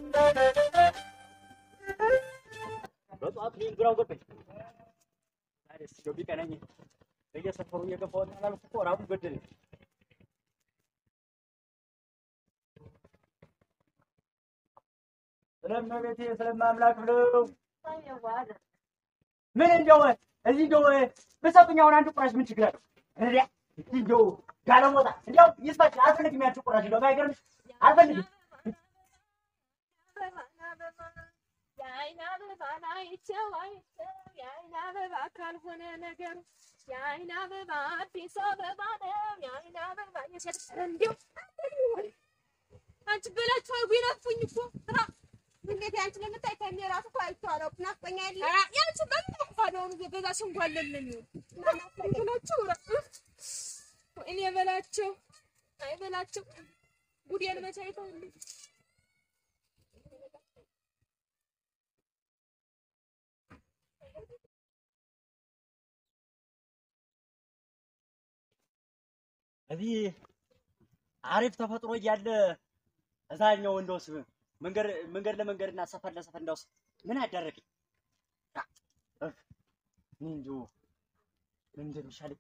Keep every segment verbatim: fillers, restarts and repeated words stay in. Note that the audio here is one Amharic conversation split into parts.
በጧት ነው ግራው ገበኝ ታዲያ ሲገቢ ቀነኝ በየሰፈሩ እየገባሁ አላልኩ እኮ ራቡ ገደለኝ ስለማቤቴ ስለማምላክ ብለው ምን እንደው እዚህ እንደው በሰጡኝ አሁን አንድ ቁራሽ ምን ችግር አለው እሪያ እንደው ጋለሞታ እንደው ይስፋች አልፈልግም ያንቺ ቁራሽ እንደው ባይገርምሽ አልፈልግም ያይና በባና ይቻው አይቻው ያይና በባ ካልሆነ ነገር ያይና በባ አዲስ አበባ ነው ያይና በባ የሸጥ እንደው አንቺ በላችሁ አይጉናፉኝ እኮ ራ እንዴት ያንቺ ለምታይ ታኝ ራሱ እኮ አይቷለው ናፍቆኛ አይደል ራ ያንቺ በጣፋለው በዛ ሽንጓለልኝ ናፍቆኛችሁ ራ እኔ በላቸው አይ በላቸው ጉዴን መቼ አይተውልኝ እዚህ አሪፍ ተፈጥሮ እያለ እዛኛው እንደውስ መንገድ መንገድ ለመንገድና ሰፈር ለሰፈር እንደውስ ምን አደረገኝ እንዴ ምን እንደሚሻለኝ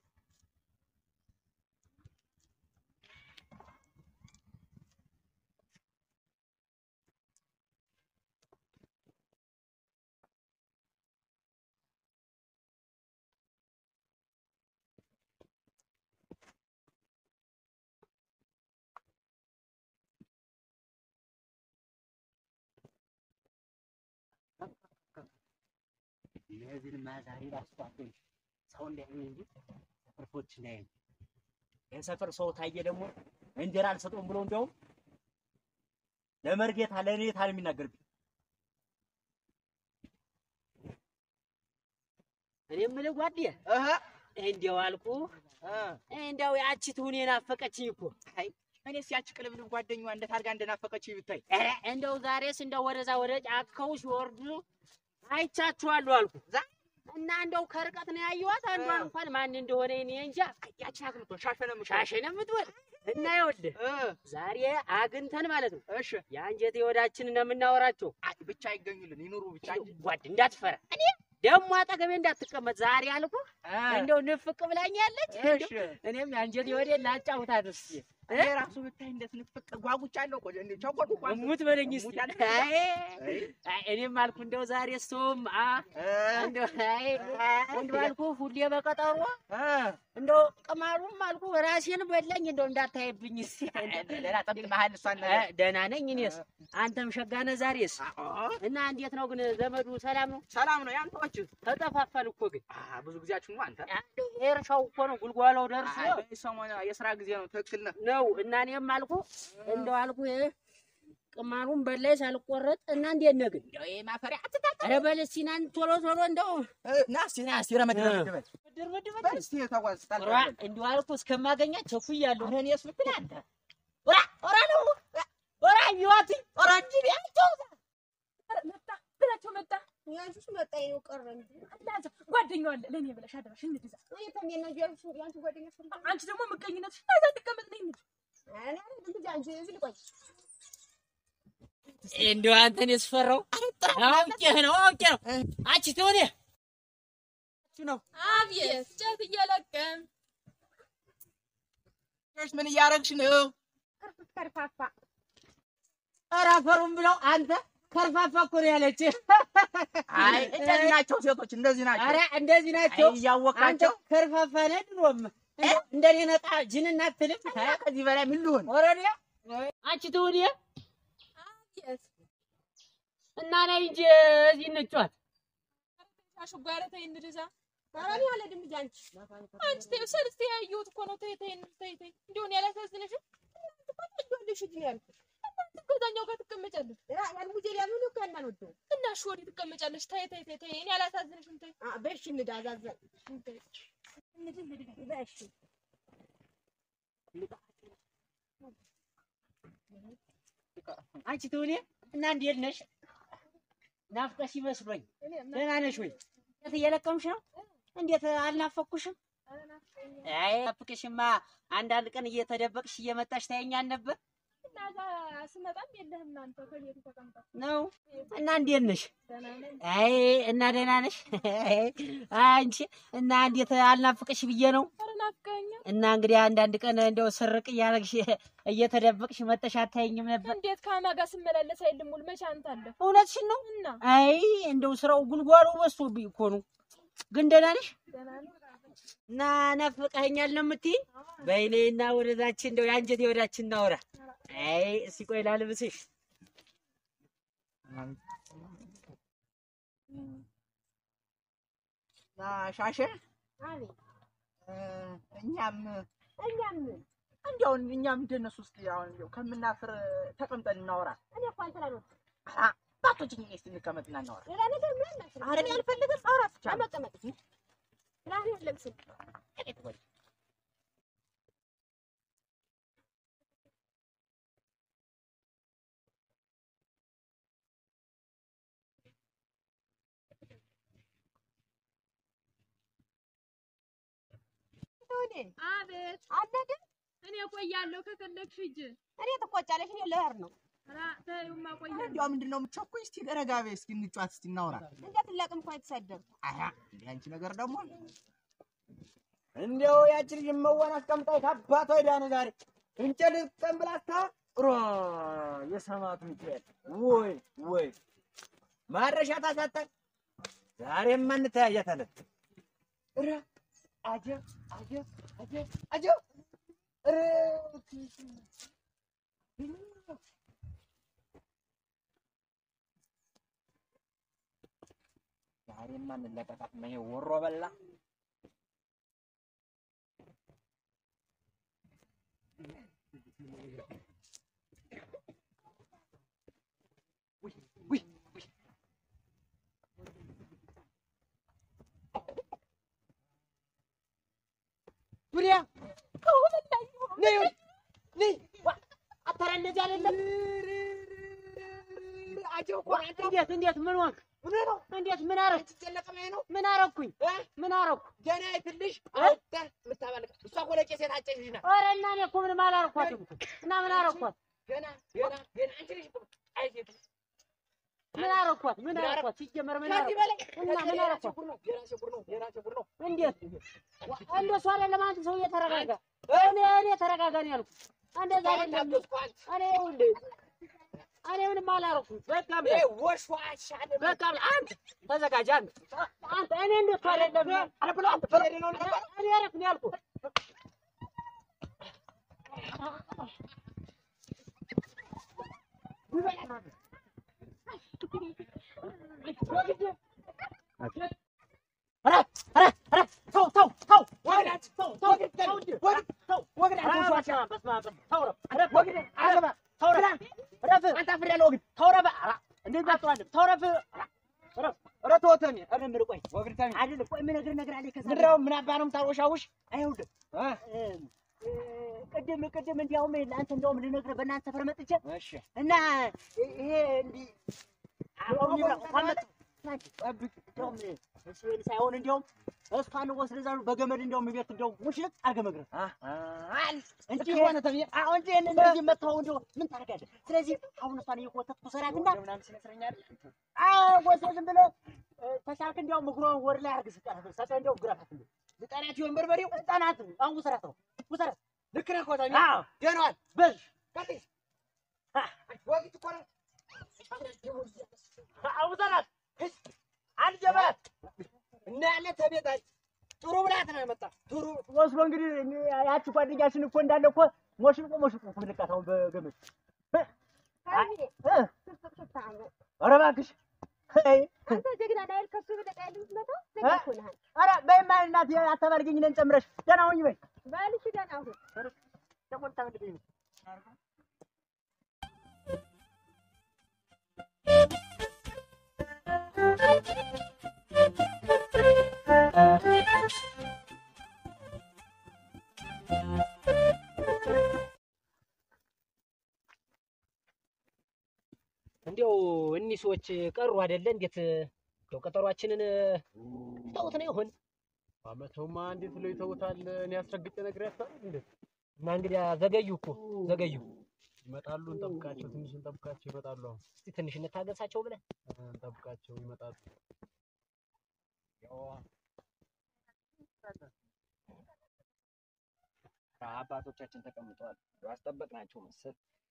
እነዚህን ማዛሪ ባስቷቸው ሰው እንዳይሆን እንጂ ሰፈርፎች እንዳይሆን የሰፈር ሰው ታየ ደግሞ እንጀራ አልሰጠውም ብሎ እንደው ለመርጌታ ለኔ ታል የሚናገርብኝ እኔ ምን ጓዴ አሃ እንደው አልኩ እንደው ያቺ ትሁኔ ናፈቀችኝ እኮ አይ እኔስ ያቺ ቅልብ ጓደኛዋ እንደ ታርጋ እንደናፈቀችኝ ብታይ ኧረ እንደው ዛሬስ እንደው ወደዛ ወደ ጫካው ሲወርዱ አይቻችኋለሁ አልኩ እና እንደው ከርቀት ነው ያየኋት አንዷን እንኳን ማን እንደሆነ እኔ እንጃ ያቺ አግንቶ ሻሸነም ሻሸነም ትወል እና ይወልህ ዛሬ አግንተን ማለት ነው እሺ ያንጀቴ ወዳችን ነው የምናወራቸው አይ ብቻ ይገኙልን ይኑሩ ብቻ ጓድ እንዳትፈራ እኔ ደሞ አጠገቤ እንዳትቀመጥ ዛሬ አልኩ እንደው ንፍቅ ብላኛለች እኔም ያንጀቴ ወዴ ላጫውታት እስኪ ራሱ ብታይ እንዴት ንፍቅ ጓጉቻለሁ ቆይ እንዴ ቸኮልኩ ቋም ሙት በለኝ እስኪ አይ አይ እኔም አልኩ እንደው ዛሬ ሶም አ እንደው አይ እንደው አልኩ ሁሌ በቀጠሮ እንደው ቅማሩም አልኩ ራሴን በላኝ እንደው እንዳታይብኝ እስኪ ለላ ጠብቅ መሃል እሷን ደህና ነኝ እኔስ አንተም ሸጋነ ዛሬስ እና እንዴት ነው ግን ዘመዱ ሰላም ነው ሰላም ነው ያንተዎች ተጠፋፋን እኮ ግን አ ብዙ ጊዜያችሁ ነው አንተ ኤርሻው እኮ ነው ጉልጓላው ደርሶ ሰሞን የሥራ ጊዜ ነው ትክክል ነው እና እኔም አልኩ እንደው አልኩ ቅማሩን በላይ ሳልቆረጥ እና እንዴት ነህ ግን እንደው የማፈሪያ አትታታ ኧረ በለሲናን ቶሎ ቶሎ እንደው ናስ ናስ ይረመድ ረመድ ድርመድ ድርመድ እስቲ ተጓዝ ታራ እንደው አልኩ እስከማገኛት ቸኩያለሁ እኔስ ብትል አንተ ወራ ወራ ነው ወራ ይዋት ወራ እንጂ ያቸው መጣ ብላቸው መጣ ያንቺስ መጣ ይው ቀረ እንጂ አላዛ ጓደኛው አለ ለኔ ብለሽ አደረሽ እንድዛ ወይ ተሜና ጀርሱ ያንቺ ጓደኛ ስለሆነ አንቺ ደግሞ ምቀኝነትሽ ታዛ ተቀመጥ ነኝ እንጂ አና እንዴ አንቺ እዚህ ልቆይ እንደው አንተን ያስፈራው አውቄህ ነው አውቄህ ነው አንቺ ትሆኔ ነው አብየስ ጫት እያለቀም እሺ ምን እያረግሽ ነው ከርፋፋ አራፈሩም ብለው አንተ ከርፋፋ እኮ ነው ያለች አይ እንደዚህ ናቸው ሴቶች እንደዚህ ናቸው አረ እንደዚህ ናቸው እያወቃቸው ከርፋፋ ነህ ድሮም እንደኔ ነጣ ጅንና አትልም ከዚህ በላይ ምን ልሆን ወረዲያ አንቺ ትሁን አብየስ እና ነይ እንጂ እዚህ እንጫወት አሽጓረተ እንድዛ ታራኒ አለ ድምጅ አንቺ አንቺ ተሰልስ ያዩት እኮ ነው ተይ ተይ ተይ ተይ እንደው ያላሳዝነሽ ትቆጣለሽ እንጂ ያልኩ ከዛኛው ጋር ትቀመጫለሽ ራ ያልሙጄ ለምን ከና ነው እና ሾሪ ትቀመጫለሽ ተይ ተይ ተይ ተይ እኔ ያላሳዝነሽም ተይ አ በሽ እንዳዛዘ እንዴ እንዴ እንዴ በሽ አንቺ ትሁኔ እና እንዴት ነሽ ናፍቀሽ ይመስሎኝ ደህና ነሽ ወይ እንዴት እየለቀምሽ ነው እንዴት አልናፈኩሽም አይ ናፍቀሽማ አንዳንድ ቀን እየተደበቅሽ እየመጣሽ ታየኛል ነበር እናዛ ስመጣም የለህም አንተ ከቤቱ ተቀምጠህ ነው እና እንዴት ነሽ? ደህና ነኝ። አይ እና ደህና ነሽ? አንቺ እና እንዴት አልናፍቅሽ ብዬ ነው። ኧረ ናፍቀኸኛል። እና እንግዲህ አንዳንድ ቀን እንደው ስርቅ እያደረግሽ እየተደበቅሽ መተሽ አታየኝም ነበር? እንዴት ከአማ ጋር ስመላለስ አይልም ሙሉ መቼ አንተ አለ? እውነትሽን ነው። እና አይ እንደው ስራው ጉልጓሎ በዝቶብኝ እኮ ነው። ግን ደህና ነሽ? ደህና ነኝ። እና ናፍቀኸኛል ነው የምትይኝ? በይ ነይና ወደዛች እንደው የአንጀቴ ወዳችን እናውራ። አይ እስኪ ቆይ ላልብስሽ። ሻሸ አቤት። እኛም እኛም እንደው እኛም እንደነሱ ውስጥ አሁን እንደው ከምናፍር ተቀምጠን እናወራ። እኔ እኮ አንተ ላይ ነው አ ባቶችኝ እስቲ እንቀመጥና እናወራ። ሌላ ነገር ምን አለ? ኧረ እኔ አልፈልግም ማውራት ብቻ ነው። ተቀመጥ። ራኔ ለብስ አቤት አለደ እኔ እቆያለሁ ከፈለግሽ ሂጂ። እኔ ትቆጫለሽ እኔ ልሄድ ነው። ኧረ ተይውማ እቆያለሁ። እንደው ምንድነው የምትቸኩይ? እስቲ ረጋ በይ እስኪ እንጫወት እስቲ እናውራ። እንዴት ለቅም እኮ የተሰደድኩ አሃ እንዴ አንቺ ነገር ደግሞ እንደው ያቺ ልጅ መዋን አስቀምጣው ታባቷ ሄዳ ነው ዛሬ እንጨት ቀንብላታ ሮ የሰማቱ እንጨት ወይ ወይ ማረሻ ታሳጣን። ዛሬማ እንተያያታለን። ኧረ አጀብ አጀብ አጀብ አጀብ ኧረ ዛሬማ እንለቀቃት ነው ይሄ ወሮ በላ ዱሪያ ነይ ነይ አተራ እንደዚህ አይደለም። አጀብ እኮ አንተ እንዴት እንዴት ምን ሆንክ? ምን ነው እንዴት ምን አረክ? ትጨለቀመኝ ነው ምን አረኩኝ? ምን አረኩ? ገና ትልሽ አውጣ የምታበልቅ እሷ እኮ ለቄስ የታጨች ልጅ ናት። ኧረ እና እኔ እኮ ምንም አላረኳትም እና ምን አረኳት? ገና ገና ገና አንቺ ልጅ እኮ አይ ሴት ምን አረኳት? ምን አረኳት? ሲጀመር ምን ከዚህ በላይ አረኳት? እና ምን አረኳት? ሽኩር ነው ገና ሽኩር ነው ገና ሽኩር ነው። እንዴት እንደሱ አይደለም። አንተ ሰውዬ ተረጋጋ። እኔ እኔ ተረጋጋ ነው ያልኩት። እንደዛ አይደለም። እኔ ይኸውልህ እኔ ምንም አላረኩም። በቃ ይሄ ወሽዋሽ አይደለም። በቃ አንተ ተዘጋጅ። አንተ አንተ እኔ እንደሱ አይደለም። አረ ብሎ አንተ ፈለደ ነው ልቀባ እኔ አረፍ ነው ያልኩት። ኧረ ኧረ ኧረ ተው ተው ተው ወግድ ተው ተው ተው ተው ወግድ በስመ አብ ተው ረፍ ወግድ አረባ ተው ረፍ ረፍ አንተ አፍሬ ያለው ወግድ ተው ረፍ ኧረ እንደዛ አትዋልም ተው ረፍ ረፍ ኧረ ተወተኝ ኧረ ምን ቆይ ወግድ ታሚ አይደል ቆይ ምን ነገር ነገር አለ ከዛ ምንድነው ምን አባ ነው የምታወሻውሽ አይሁድ ቅድም ቅድም እንዲያውም አንተ እንደውም ልነግርህ በእናንተ ሰፈር መጥቼ እሺ እና ይሄ እንዲህ አሁን ይብራ ታመጥ ጠብቅ እንደውም እሺ ሳይሆን እንደውም እሷን ወስደዛ በገመድ እንደውም ቤት እንደውም ሙሽልቅ አድርገህ መግረፍ አል እንጂ ሆነ ተብዬ አሁን እንጂ እንደዚህ መተው እንደው ምን ታደርጋለህ? ስለዚህ አሁን እሷን እየቆተትኩ ሰራትና ምናምን ስለሰረኛል አዎ ወሰው ዝም ብለህ ተሻልክ እንደውም እግሯን ወር ላይ አድርገህ ስጣት ሰጠ እንደውም ግራፋት እንዴ ልጣናት ይሆን በርበሬው ልጣናት አሁን ሰራት ነው ወሰራት ልክ ነህ እኮ ታሚ አዎ ገናዋል በል ቀጥይ ወግድ እኮ ነው አሁን ሰራት አልጀባት እና ያለ ተቤታች ጥሩ ብላት ነው የመጣ ጥሩ ወስዶ እንግዲህ ያቺ ጓደኛችን እኮ እንዳለ እኮ ሞሽልቆ ሞሽልቆ ልቃት አሁን በገመድ ኧረ እባክሽ አንተ ጀግና ዳይል ከሱ ብለህ ዳይል የምትመጣው ዘግቶልሃል። ኧረ በይማ እናት አታባልጊኝ ነን ጨምረሽ ደህና ሁኚ በይ ባልሽ ደህና ሁን። ተቆጣ እንግዲህ እንዴው እኒህ ሰዎች ቀሩ አይደለ? እንዴት እንደው ቀጠሯችንን ተውት ነው ይሆን? አመተውማ እንዴት ብለው ይተውታል? እኔ አስረግጬ ነግሬያታለሁ። እንዴ እና እንግዲህ ዘገዩ እኮ ዘገዩ። ይመጣሉ። እንጠብቃቸው፣ ትንሽ እንጠብቃቸው። ይመጣሉ። አሁን እስቲ ትንሽ እንታገሳቸው ብለን እንጠብቃቸው፣ ይመጣሉ። ያው አባቶቻችን ተቀምጠዋል። አስጠበቅናቸው መሰል።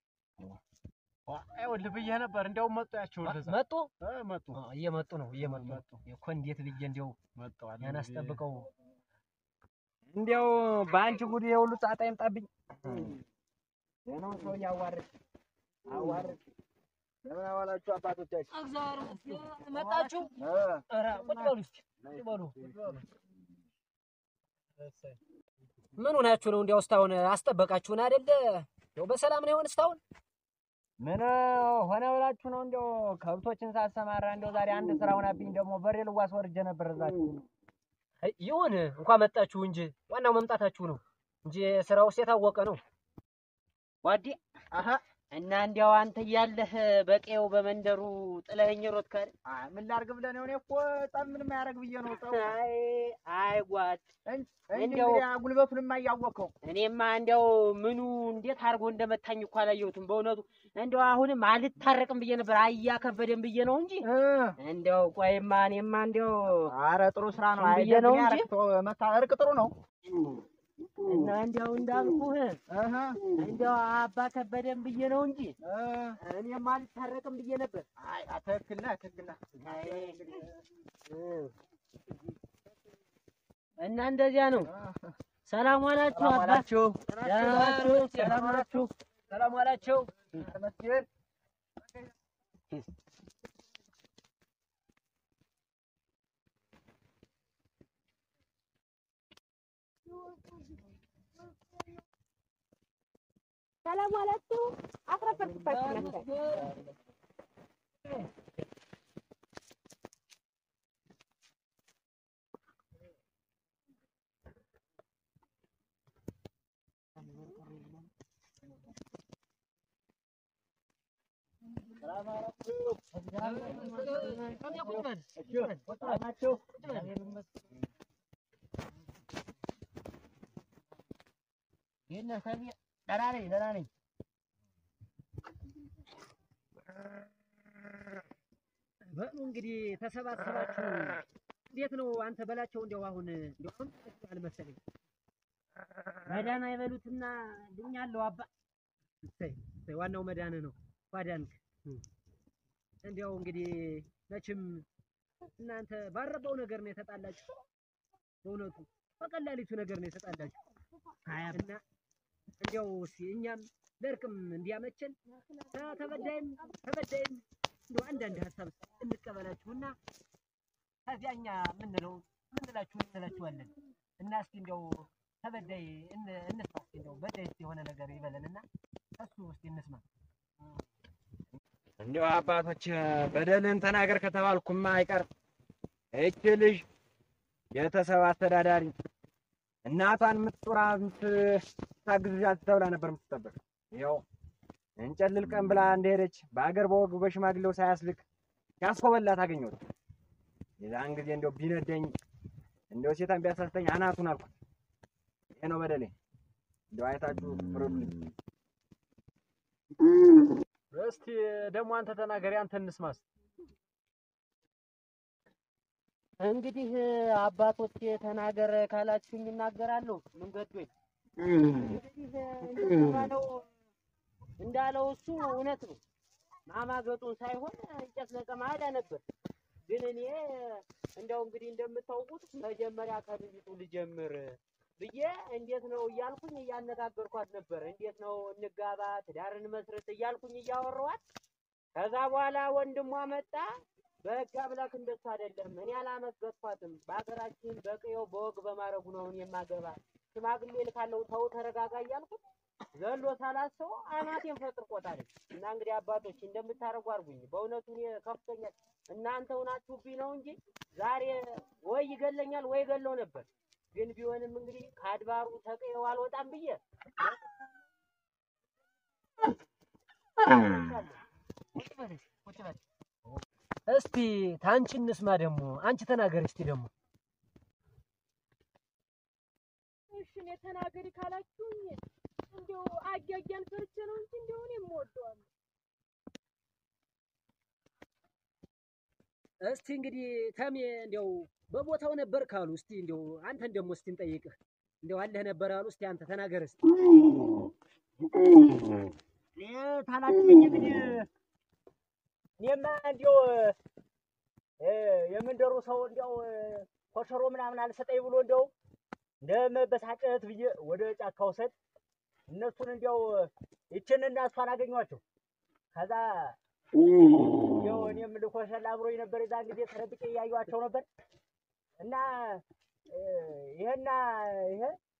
አይወል ብዬሽ ነበር። እንደው መጡ ያቸው ለዛ መጡ መጡ እየመጡ ነው እየመጡ እኮ እንዴት ብዬ እንደው መጣዋል። ያን አስጠብቀው እንደው በአንቺ ጉድ የሁሉ ጣጣ ይምጣብኝ። የነው ሰው ያዋርድ አዋርድ። ለምን አዋላችሁ አባቶቻችን? እግዚአብሔር ይመስገን መጣችሁ። ኧረ ቁጭ በሉ እስኪ ቁጭ በሉ። ምን ሆናችሁ ነው? እንዲያው እስካሁን አስጠበቃችሁን አይደለ? እንደው በሰላም ነው ይሆን እስካሁን? ምን ሆነ ብላችሁ ነው? እንደው ከብቶችን ሳሰማራ እንደው ዛሬ አንድ ስራ ሆናብኝ። ደግሞ በሬ ልዋስ ወርጄ ነበር እዛችሁ። ይሁን እንኳን መጣችሁ እንጂ ዋናው መምጣታችሁ ነው እንጂ ስራውስ የታወቀ ነው። ዋዲ አሃ እና እንዲያው አንተ እያለህ በቄው በመንደሩ ጥለኸኝ ሮጥ ካለ አይ ምን ላድርግ ብለህ ነው? እኔ እኮ ጣም ምንም አያደርግ ብዬ ነው። ጣው አይ አይ ጓድ እንዴው ጉልበቱንማ እያወቀው እኔማ እንዲያው ምኑ እንዴት አድርጎ እንደመታኝ እኮ አላየሁትም በእውነቱ። እንዲያው አሁንም አልታረቅም ብዬ ነበር አያከበደም ብዬ ነው እንጂ እንዲያው ቆይማ እኔማ እንዲያው ኧረ ጥሩ ስራ ነው ብዬ ነው እንጂ መታ እርቅ ጥሩ ነው። እና እንዲያው እንዳልኩህ አሃ እንዲያው አባ ከበደም ብዬ ነው እንጂ እኔማ አልታረቅም ብዬ ነበር። አይ አትክክል ነህ ትክክል ነህ። እና እንደዚያ ነው። ሰላም ዋላችሁ አባችሁ? ሰላም ዋላችሁ? ሰላም ዋላችሁ? ሰላም ዋላችሁ? ተመስገን። ሰላም ዋላችሁ? አፍረፈርኩባችሁ መሰለኝ። ደህና ነኝ ደህና ነኝ። በሉ እንግዲህ ተሰባሰባችሁ እንዴት ነው? አንተ በላቸው እንደው አሁን እንደው አምጥቷል መሰለኝ መዳን አይበሉትና ድኛለሁ አባ። እሰይ እሰይ ዋናው መዳን ነው። ጓዳንክ እንደው እንግዲህ መቼም እናንተ ባረባው ነገር ነው የተጣላችሁ። በእውነቱ በቀላሊቱ ነገር ነው የተጣላችሁ። እና እንደው እስኪ እኛም ለእርቅም እንዲያመቸን ተበዳይም ተበዳይም እንደው አንዳንድ ሀሳብ እንቀበላችሁና ከዚያኛ ምንለው ምንላችሁ እንላችኋለን። እና እስኪ እንደው ተበዳይ እንስማ እስኪ እንደው በዳይ የሆነ ነገር ይበለንና እሱ እስኪ እንስማ። እንደው አባቶች በደልን ተናገር ከተባልኩማ አይቀር እቺ ልጅ የተሰባ አስተዳዳሪ እናቷን ምጥራንት ታግዝዣት ተብላ ነበር የምትጠበቅ። ያው እንጨልል ቀን ብላ እንደሄደች በአገር በወግ በሽማግሌው ሳያስልክ ያስኮበላት አገኘሁት። የዛን ጊዜ እንደው ቢነደኝ እንደው ሴታን ቢያሳስተኝ አናቱን አልኩት። ይሄ ነው በደሌ። እንደው አይታችሁ ፍረዱልኝ። እስቲ ደግሞ አንተ ተናገሪ፣ አንተ እንስማስ። እንግዲህ አባቶች ተናገር ካላችሁኝ እናገራለሁ። ምን ገዶኝ እንግዲህ እንዳለው እንዳለው እሱ እውነት ነው። ማማገጡን ሳይሆን እንጨት ለቀማ አዳ ነበር። ግን እኔ እንደው እንግዲህ እንደምታውቁት መጀመሪያ ከልጅቱ ልጀምር ብዬ እንዴት ነው እያልኩኝ እያነጋገርኳት ነበር። እንዴት ነው እንጋባ ትዳርን መስረት እያልኩኝ እያወራኋት ከዛ በኋላ ወንድሟ መጣ። በህግ አምላክ እንደሱ አይደለም እኔ አላመገጥኳትም። በአገራችን በቅየው በወግ በማረጉ ነው እኔ የማገባ። ሽማግሌ ልካለው ተው ተረጋጋ እያልኩት ዘሎ ሳላሰው አናቴን ፈጥርቆታል። እና እንግዲህ አባቶች እንደምታረጉ አርጉኝ። በእውነቱ እኔ ከፍቶኛል። እናንተው ናችሁብኝ ነው እንጂ ዛሬ ወይ ይገለኛል ወይ ገለው ነበር። ግን ቢሆንም እንግዲህ ከአድባሩ ተቅየው አልወጣም ብዬ እስቲ ታንቺ እንስማ። ደግሞ አንቺ ተናገሪ እስቲ ደግሞ። እሺ እኔ ተናገሪ ካላችሁኝ እንደው እንደው አጋጋን ፈርቼ ነው እንጂ እንደው እኔም እወደዋለሁ። እስቲ እንግዲህ ተሜ እንደው በቦታው ነበር ካሉ እስቲ እንደው አንተን ደግሞ እስቲ እንጠይቅህ እንደው አለህ ነበር አሉ እስቲ አንተ ተናገር እስቲ። እኔ ታላቅኝ እንግዲህ እኔማ እንደው የምንደሩ ሰው እንደው ኮሸሮ ምናምን አልሰጠኝ ብሎ እንደው እንደመበሳጨት ብዬ ወደ ጫካ ወሰድ እነሱን እንደው ይችንና እሷን አገኘኋቸው። ከዛ እንደው እኔም ልኮሸላ አብሮኝ ነበር የዛን ጊዜ ተረብቄ እያየኋቸው ነበር እና ይሄና ይሄ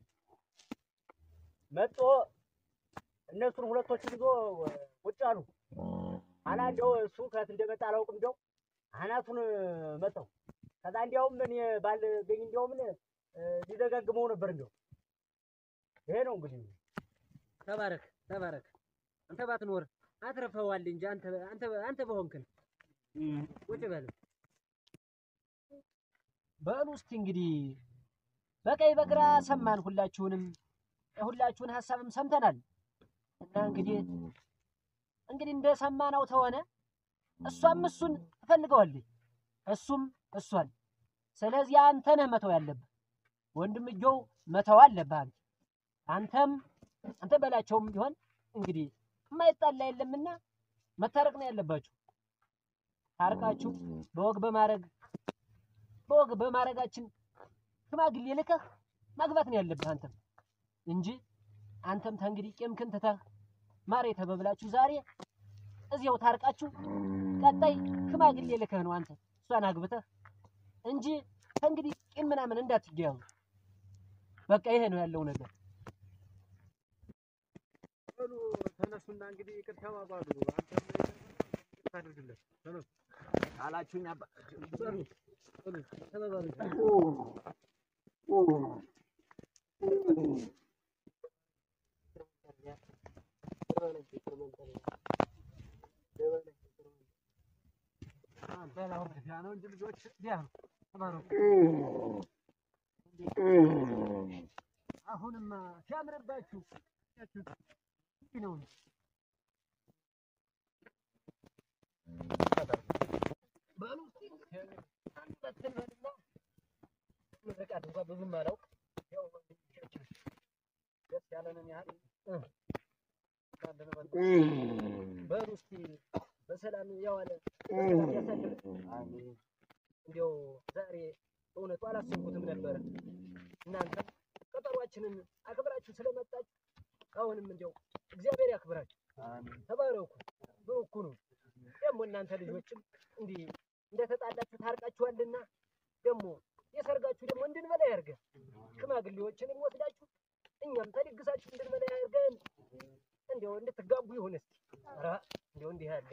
መጥቶ እነሱን ሁለቶችን ይዞ ቁጭ አሉ። አና እንደው እሱ ከት እንደመጣ አላውቅም እንደው አናቱን መጣው። ከዛ እንደውም እኔ ባልገኝ እንደውም ሊደጋግመው ነበር እንደው ይሄ ነው እንግዲህ። ተባረክ ተባረክ። አንተ ባትኖር አትረፈዋል እንጂ አንተ አንተ አንተ በሆንክን ቁጭ በል በሉ እስቲ እንግዲህ በቀይ በግራ ሰማን። ሁላችሁንም ሁላችሁን ሐሳብም ሰምተናል እና እንግዲህ እንግዲህ እንደሰማነው ተሆነ እሷም እሱን ትፈልገዋለች እሱም እሷን። ስለዚህ አንተ ነህ መተው ያለብህ ወንድምየው መተው አለብህ አንተ አንተም አንተ በላቸውም ቢሆን እንግዲህ የማይጣላ የለምና መታረቅ ነው ያለባችሁ። ታርቃችሁ በወግ በማረግ በወግ በማረጋችን ሽማግሌ ልከህ ማግባት ነው ያለብህ አንተም እንጂ አንተም ተንግዲህ ቄምክን ትተህ ማሬ ተበብላችሁ ዛሬ እዚያው ታርቃችሁ ቀጣይ ሽማግሌ ልከህ ነው አንተ እሷን አግብተህ እንጂ ተንግዲህ ቄም ምናምን እንዳትገያዩ። በቃ ይሄ ነው ያለው ነገር። በሉ ተነሱና እንግዲህ ይቅር ተባባሉ። አንተም ይቅር ታድርግለት ተነሱ አላችሁኝ አባ በሉ በሉ ተባባሉ። ነው እንጂ ልጆች ዲያ ተባረኩ። አሁንማ ሲያምርባችሁ ነው በሉ አንተተልና ምርቃት እንኳን ብዙም አላውቅ ያው ደስ ያለንን ያህል በሉ እስቲ በሰላም ያዋለ በሰላም ያሳድር። አሜን። እንደው ዛሬ እውነቱ አላሰብኩትም ነበር። እናንተ ቀጠሯችንን አክብራችሁ ስለመጣችሁ አሁንም እንደው እግዚአብሔር ያክብራችሁ። አሜን። ተባረኩ ብሩክ ነው። ደግሞ እናንተ ልጆችም እንዲህ እንደተጣላችሁ ታርቃችኋልና ደግሞ የሰርጋችሁ ደግሞ እንድንበላ ያርገን። ሽማግሌዎችንም ወስዳችሁ እኛም ተድግሳችሁ እንድንበላ ያርገን። እንደው እንድትጋቡ ይሁን እስቲ። ኧረ እንደው እንዲህ ያለ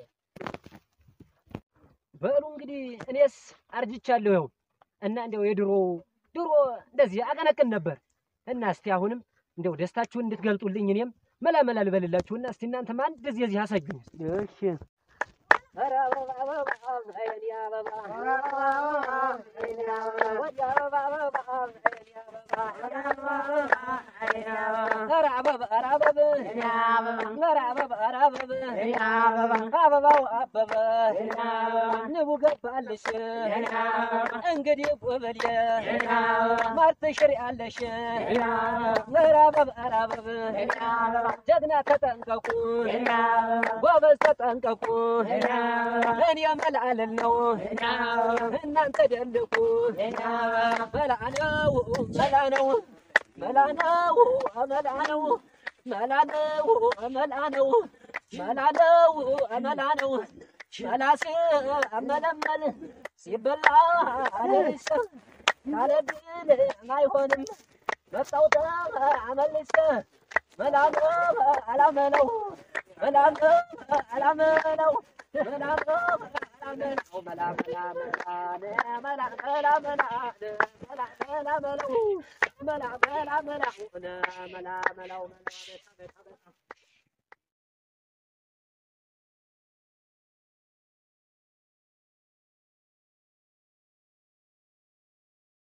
በሉ እንግዲህ እኔስ አርጅቻለሁ ይኸው እና እንደው የድሮ ድሮ እንደዚህ አቀነቅን ነበር እና እስቲ አሁንም እንደው ደስታችሁን እንድትገልጡልኝ እኔም መላ መላ ልበልላችሁና እስቲ እናንተም አንድ እንደዚህ እዚህ አሳዩኝ። እሺ ኧረ አበባ አበባ አይኔ አበባ ኧረ አበባ አይኔ አበባ ወደ አበባ አበባ አይኔ አበባ አይኔ አበባ ኧረ አበባ ኧረ አበባ አይኔ አበባ ኧረ አበባ ኧረ አበባ አይኔ አበባ አበባው አበበ አይኔ አበባ ንቡ ገባልሽ አይኔ አበባ እንግዲህ ጎበል አይኔ አበባ ማር ትሽሪያለሽ አይኔ አበባ ኧረ አበባ ኧረ አበባ አይኔ አበባ ጀግና ተጠንቀቁ አይኔ አበባ ጎበዝ ተጠንቀቁ አይኔ እኔ መላልል ነው እናንተ ደልቁ መላ ነው መላ ነው መላ ነው መላ ነው መላ ነው መላ ነው መላ ነው መላ ነው መላስ አመለመል ሲበላ አለልስ ካለድል አይሆንም መጣው አመልስ መላ ነው አላመለው መላ ነው አላመለው መላ ነው አላመለው መላ መላ መላ መላ መላ መላ መላ መላ መላ መላ መላ መላ መላ